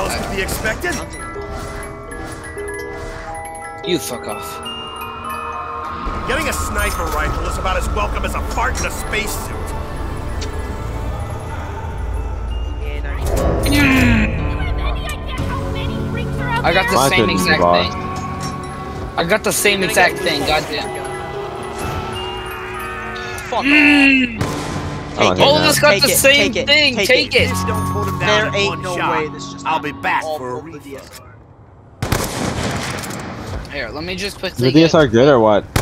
else could be expected? You fuck off. Getting a sniper rifle is about as welcome as a fart in a spacesuit. I got the same exact thing. I got the same exact thing, goddamn. Fuck off. All of us got the same thing, take it! Don't put him There down in ain't one no shot. way this just I'll be back all for a over the refill. Here, let me just Is quickly the DSR good or what?